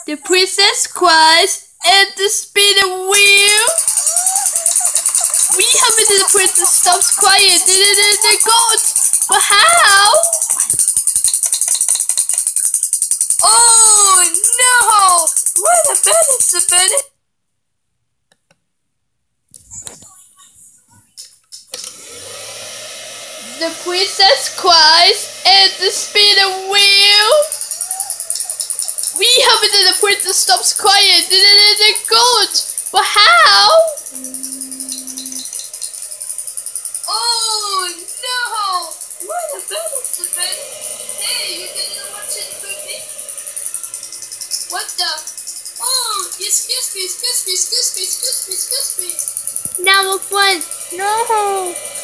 The princess cries and the spinner wheel. We have it, the princess stops crying. The goat. But how? Oh no! What a minute, The princess cries and the spinner wheel. We have it, and the princess stops crying. The goat. But how? Oh no! What a minute. Hey, you didn't watch it with me? What the? Oh, excuse me. Now we're friends. No.